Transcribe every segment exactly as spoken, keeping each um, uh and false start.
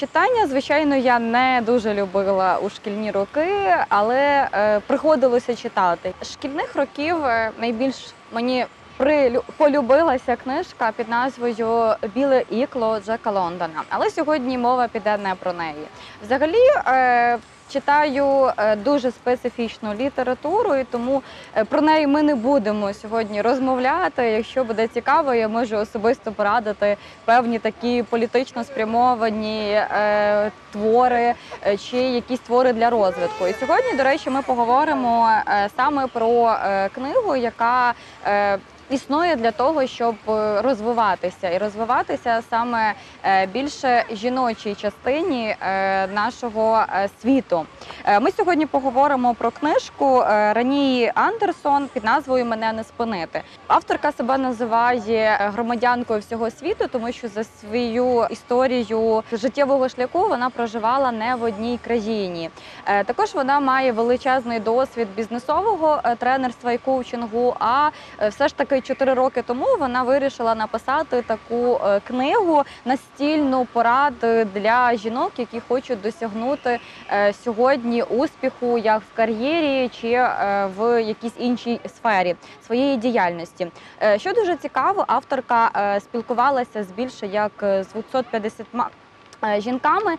Читання, звичайно, я не дуже любила у шкільні роки, але е, приходилося читати. З шкільних років е, найбільш мені прилю- полюбилася книжка під назвою «Біле ікло» Джека Лондона. Але сьогодні мова піде не про неї. Взагалі, е, читаю е, дуже специфічну літературу, і тому е, про неї ми не будемо сьогодні розмовляти. Якщо буде цікаво, я можу особисто порадити певні такі політично спрямовані е, твори е, чи якісь твори для розвитку. І сьогодні, до речі, ми поговоримо е, саме про е, книгу, яка е, існує для того, щоб розвиватися. І розвиватися саме більше жіночій частині нашого світу. Ми сьогодні поговоримо про книжку Ранії Андерсон під назвою «Мене не спинити». Авторка себе називає громадянкою всього світу, тому що за свою історію життєвого шляху вона проживала не в одній країні. Також вона має величезний досвід бізнесового тренерства і коучингу, а все ж таки чотири роки тому вона вирішила написати таку книгу настільну порад для жінок, які хочуть досягнути сьогодні успіху як в кар'єрі чи в якійсь іншій сфері своєї діяльності. Що дуже цікаво, авторка спілкувалася з більше як з двохсот п'ятдесятьма жінками,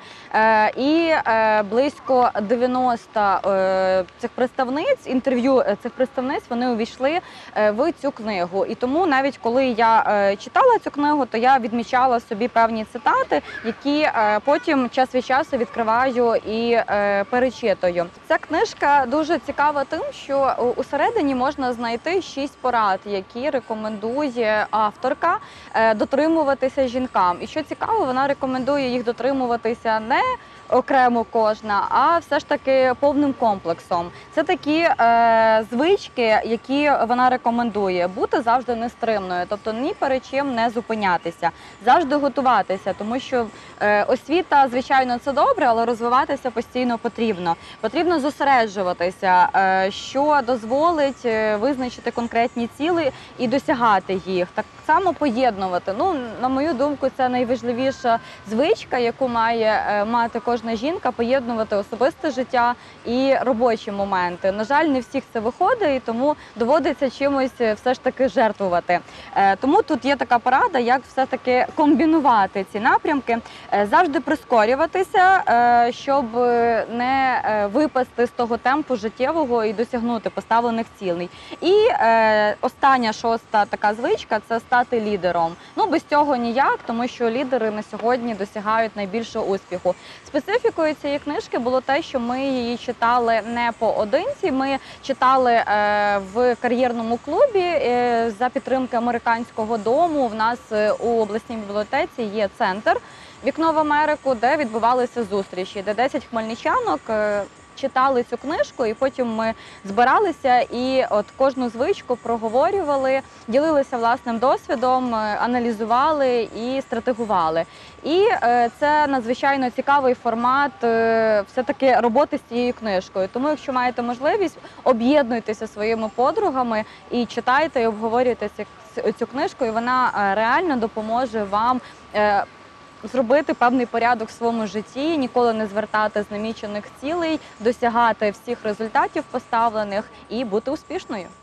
і близько дев'яноста цих представниць, інтерв'ю цих представниць, вони увійшли в цю книгу. І тому навіть коли я читала цю книгу, то я відмічала собі певні цитати, які потім час від часу відкриваю і перечитую. Ця книжка дуже цікава тим, що усередині можна знайти шість порад, які рекомендує авторка дотримуватися жінкам. І що цікаво, вона рекомендує їх дотримуватися не окремо кожна, а все ж таки повним комплексом. Це такі е, звички, які вона рекомендує. Бути завжди нестримною, тобто ні перед чим не зупинятися, завжди готуватися, тому що е, освіта, звичайно, це добре, але розвиватися постійно потрібно. Потрібно зосереджуватися, е, що дозволить визначити конкретні цілі і досягати їх. Так само поєднувати. Ну, на мою думку, це найважливіша звичка, яку має е, мати кожна жінка, поєднувати особисте життя і робочі моменти. На жаль, не всіх це виходить, і тому доводиться чимось все ж таки жертвувати. Тому тут є така порада, як все-таки комбінувати ці напрямки, завжди прискорюватися, щоб не випасти з того темпу життєвого і досягнути поставлених цілей. І остання, шоста така звичка – це стати лідером. Ну, без цього ніяк, тому що лідери на сьогодні досягають найбільшого успіху. Специфікою цієї книжки було те, що ми її читали не поодинці, ми читали е, в кар'єрному клубі е, за підтримки Американського дому. В нас е, у обласній бібліотеці є центр «Вікно в Америку», де відбувалися зустрічі, де десять хмельничанок е, читали цю книжку, і потім ми збиралися і от кожну звичку проговорювали, ділилися власним досвідом, аналізували і стратегували. І е, це надзвичайно цікавий формат е, все-таки роботи з цією книжкою. Тому, якщо маєте можливість, об'єднуйтеся зі своїми подругами і читайте, і обговорюйте цю, цю книжку, і вона е, реально допоможе вам е, зробити певний порядок в своєму житті, ніколи не звертати з намічених цілей, досягати всіх результатів поставлених і бути успішною.